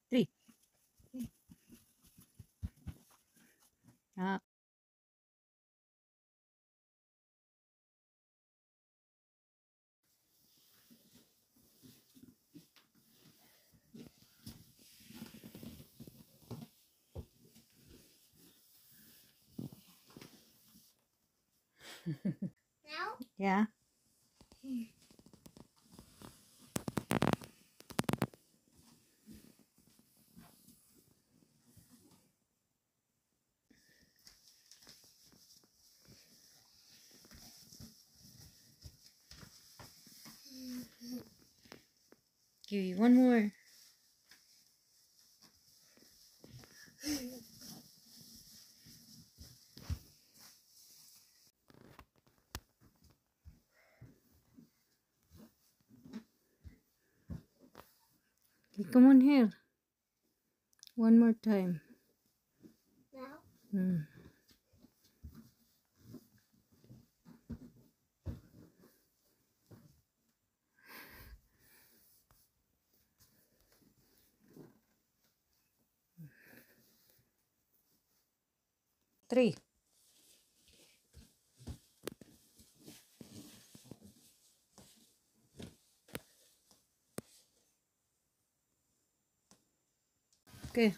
3. Ah. Now? Yeah. Give you one more. Come on here. One more time. Now? 3. Okay.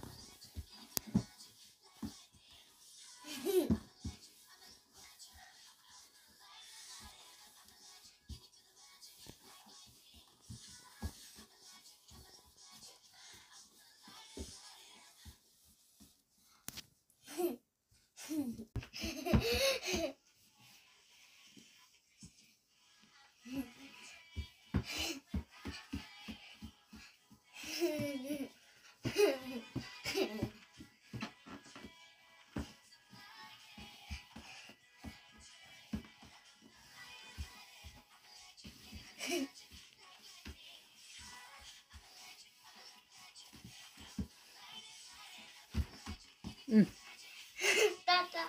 Tata.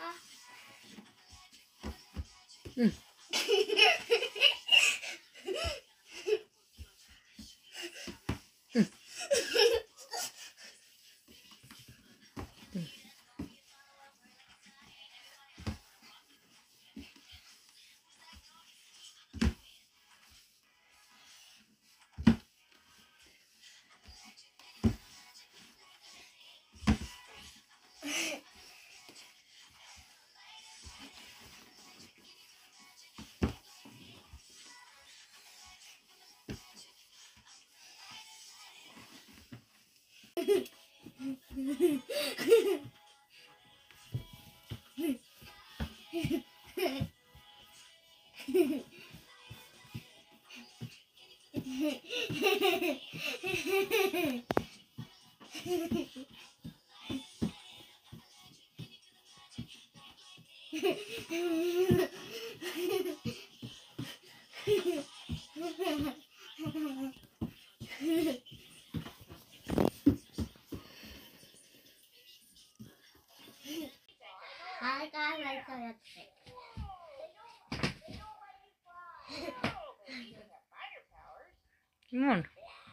Hi guys, I saw that trick. Come on.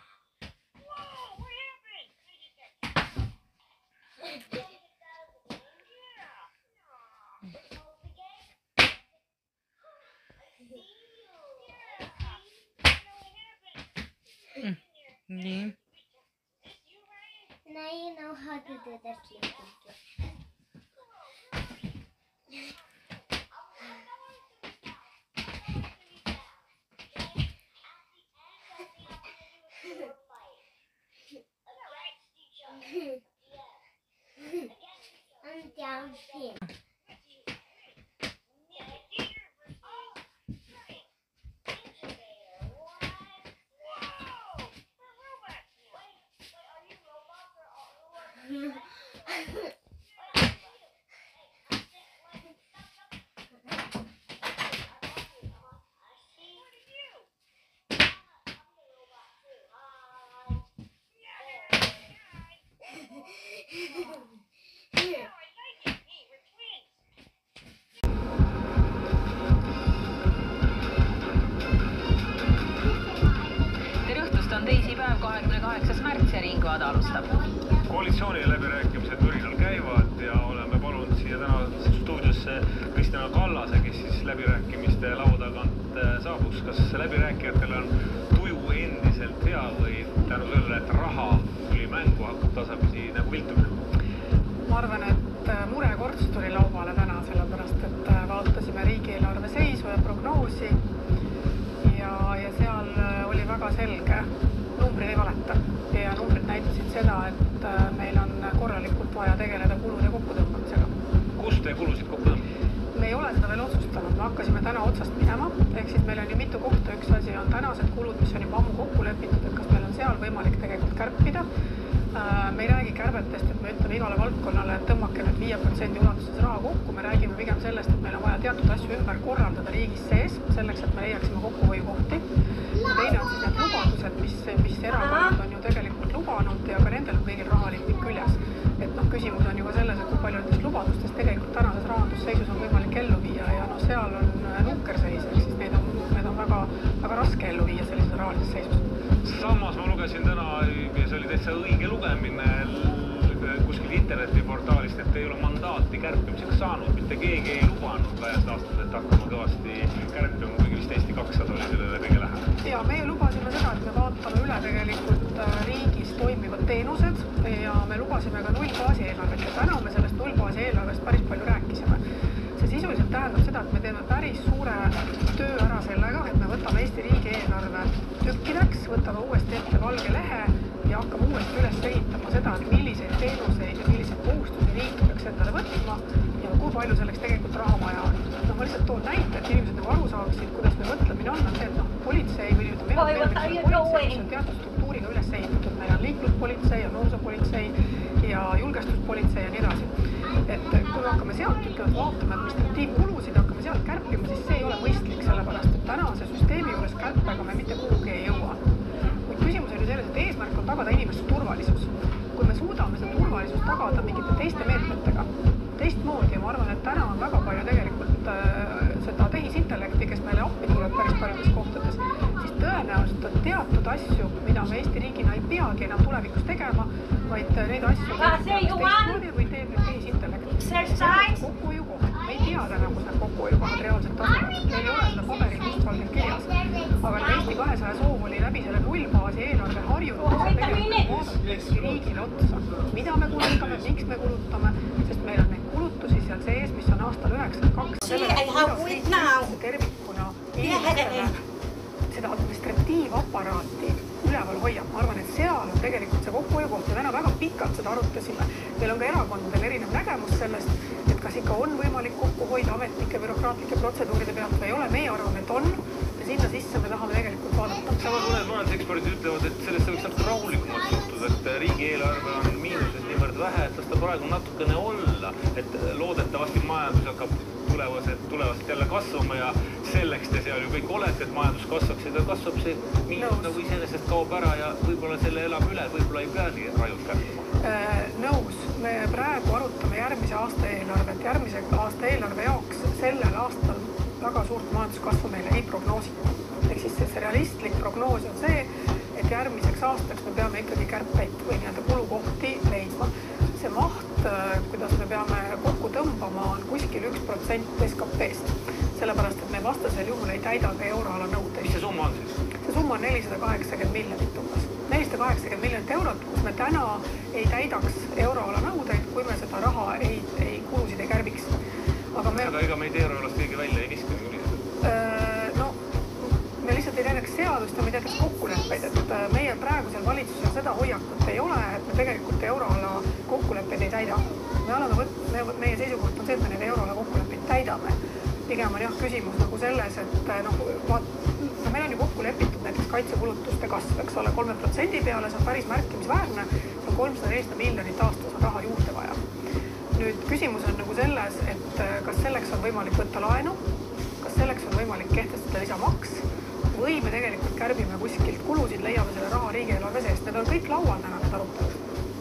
Yeah. Now you know how to do the flip. And down here. Tere õhtust, on teisipäev, 28. märts ja ring Aad alustab. Koalitsiooni läbirääkimised mürinal käivad ja oleme palunud siia täna stuudiosse Kristina Kallase, kes siis läbirääkimiste laua tagant saabus. Kas läbirääkijatel on tuju endiselt hea või tänu sellele, et raha tuli mängu, hakkab tasapisi nagu viltumine? Ma arvan, et murekorts tuli laubale täna, sellepärast, et vaatasime riigieelarve seisu ja prognoosi ja seal oli väga selge. Numbrid ei valeta ja numbrid näitasid seda, et meil on korralikult vaja tegeleda kulude kokkutõmbamisega. Kus te kulusid kokku tõmbamisega? Me ei ole seda veel otsustanud. Me hakkasime täna otsast minema. Ehk siis meil on ju mitu kohta. Üks asi on tänased kulud, mis on juba ammu kokku lepitud, et kas meil on seal võimalik tegelikult kärpida. Me ei räägi kärbetest, et me ütleme igale valdkonnale, et tõmmake nüüd 5% ulatuses raha kokku. Me räägime pigem sellest, et meil on vaja teatud asju ümber korraldada riigis sees, selleks, et me leiaksime kokkuhoiukohti. Teine on siis need lubadused, mis erakonnad on ju tegelikult lubanud ja ka nendel kõigil rahalippib küljes. Et küsimus on ju ka selles, et kui palju nendest lubadustest tegelikult tänases rahandusseisus on võimalik ellu viia ja seal on nukkerseis, ehk siis neid on väga raske ellu viia sellises rahalises seisus. Samas ma lugesin täna, ja see oli täitsa õige lugemine kuskil internetiportaalist, et ei ole mandaati kärpimiseks saanud, mitte keegi ei lubanud laiast aastas, et hakkama kõvasti kärpima, kuigi vist Eesti 200 oli sellele kõige lähemal. Ja meie lubasime seda, et me vaatame üle tegelikult riigis toimivad teenused ja me lubasime ka nullbaasi eelarvet ja täna me sellest nullbaasi eelarvest päris palju rääkisime. See sisuliselt tähendab seda, et me teeme päris suure töö ära sellega, et me võtame Eesti riigi eelarve tükkideks, võtame uuesti ette valge lehe ja hakkame uuesti üles ehitama seda, et milliseid teenuseid ja milliseid kohustusi riik peaks endale võtma ja kui palju selleks tegelikult raha vaja on. Ma lihtsalt toon näite, et inimesed nagu aru saaksid, kuidas me mõtlemine on see, et politsei või politsei, mis on teatud struktuuriga üles ehitatud. Meil on liikluspolitsei ja noorsoopolitsei ja julgestuspolitsei ja nii edasi. Et kui me hakkame sealt vaatama administratiivkulusid, hakkame sealt kärpima, siis see ei ole mõistlik, sellepärast, et tänase süsteemi juures kärpega me mitte kuhugi ei jõua. Kuid küsimus on ju selles, et eesmärk on tagada inimeste turvalisus. Kui me suudame seda turvalisust tagada mingite teiste meetmetega, teistmoodi ja ma arvan, et täna on väga palju tegelikult seda tehisintellekti, kes meile appi tuleb päris paljudes kohtades, siis tõenäoliselt on teatud asju, mida me Eesti riigina ei peagi enam tulevikus tegema, vaid neid asju teistmoodi või teeb nüüd tehisintellekt. Kokkuhoiukohad. Me ei tea täna, kus need kokkuhoiukohad reaalselt asuvad. Meil ei ole seda paberil mustvalgelt kirjas. Aga Eesti 200 soov oli läbi selle nullbaasi eelarve harjunud tegelikult vaadata riigile otsa. Mida me kulutame, miks me kulutame, sest meil on neid kulutusi seal sees, mis on aastal 92. Tervikuna inimestele seda administratiivaparaati üleval hoiab. Ma arvan, et seal on tegelikult see kokkuhoiukoht ja täna väga pikalt seda arutasime. Meil on ka erakondadel erinev nägemus sellest, et kas ikka on võimalik kokku hoida ametnike bürokraatlike protseduuride pealt või ei ole. Meie arvame, et on ja sinna sisse me tahame tegelikult vaadata. Samas mõned majanduseksperdid ütlevad, et sellest võiks natuke rahulikumalt suhtuda, et riigieelarve on miinuses niivõrd vähe, et las ta praegu natukene olla, et loodetavasti majandus hakkab tulevast jälle kasvama ja selleks te seal ju kõik olete, et majandus kasvaks ja ta kasvab see miinus nagu iseenesest kaob ära ja võib-olla selle elab üle, võib-olla ei peagi rajult kärpima. Nõus. Me praegu arutame järgmise aasta eelarvet. Järgmise aasta eelarve jaoks sellel aastal väga suurt majanduskasvu meile ei prognoosita. Ehk siis see realistlik prognoos on see, et järgmiseks aastaks me peame ikkagi kärpeid või kulukohti leidma. See maht, kuidas me peame kokku tõmbama, on kuskil 1% SKP-st. Sellepärast, et me vastasel juhul ei täida ka euroala nõudeid. Mis see summa on siis? See summa on 480 miljonit umbes. 480 miljonit eurot, kus me täna ei täidaks euroala nõudeid, kui me seda raha kulusid ei kärbiks. Aga ega me ei tee euroalast keegi välja ei viska nii me lihtsalt ei täidaks seadust ja me ei täidaks kokkuleppeid, et meie praegusel valitsusel seda hoiakut ei ole, et me tegelikult euroala kokkuleppeid ei täida. Meie seisukoht on see, et me neid euroala kokkuleppeid täidame. Pigem on küsimus nagu selles, et meil on ju kokku lepitud näiteks kaitsekulutuste kasv, eks ole, 3% peale, see on päris märkimisväärne, see on 340 miljonit aastas on raha juurde vaja. Nüüd küsimus on nagu selles, et kas selleks on võimalik võtta laenu, kas selleks on võimalik kehtestada lisamaks või me tegelikult kärbime kuskilt kulusid, leiame selle raha riigieelarve seest. Need on kõik laual täna need arutelud.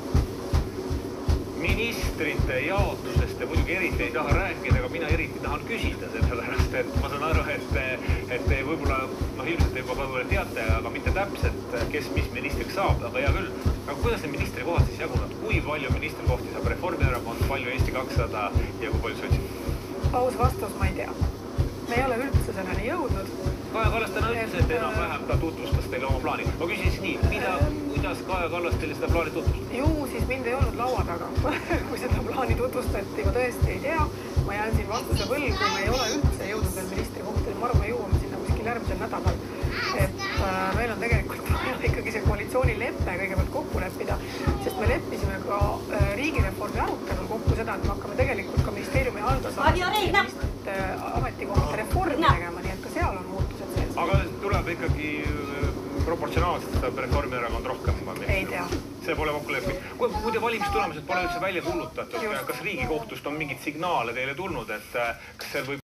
Ministrite jaotusest te muidugi eriti ei taha rääkida, aga mina eriti tahan küsida sellepärast, et ma saan aru, et te võib-olla ilmselt te juba ka teate, aga mitte täpselt, kes mis ministriks saab, aga hea küll. Aga kuidas need ministrikohad siis jagunud? Kui palju ministrikohti saab Reformierakond, palju Eesti 200 ja kui palju sotsid? Aus vastus, ma ei tea. Me ei ole üldse selleni jõudnud. Kaja Kallas täna ütles, et enam-vähem ta tutvustas teile oma plaani. Ma küsin siis nii, kuidas Kaja Kallas teile seda plaani tutvustas? Ju siis mind ei olnud laua taga, kui seda plaani tutvustati, ma tõesti ei tea. Ma jään siin vastuse võlgu, me ei ole üldse jõudnud veel ministrikohtadele. Ma arvan, me jõuame sinna kuskil järgmisel nädalal. Et meil on tegelikult ikkagi see koalitsioonileppe kõigepealt kokku leppida, sest me leppisime ka riigireformi arutelul kokku seda, et me hakkame tegelikult ka ministeeriumi haldusalade ametikohtade reformi tegema, nii et ka seal on muutused sees. Aga tuleb ikkagi proportsionaalselt saab Reformierakond rohkem? Ei tea. See pole kokku leppinud. Kui te valimistulemused pole üldse välja kuulutatud, kas Riigikohtust on mingid signaale teile tulnud, et kas seal võib